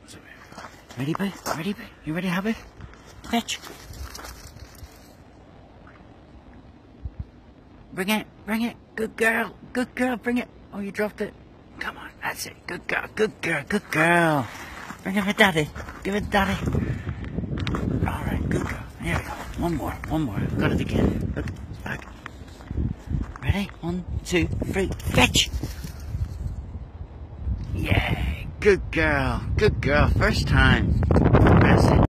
So, ready, boo? Ready, boo? You ready, hubby? Fetch. Bring it, bring it. Good girl, bring it. Oh, you dropped it. Come on, that's it. Good girl, good girl, good girl. Bring it for daddy. Give it to daddy. Alright, good girl. Here we go. One more. Got it again. Look, it's back. Ready? 1, 2, 3, fetch! Yay! Good girl. First time. That's it.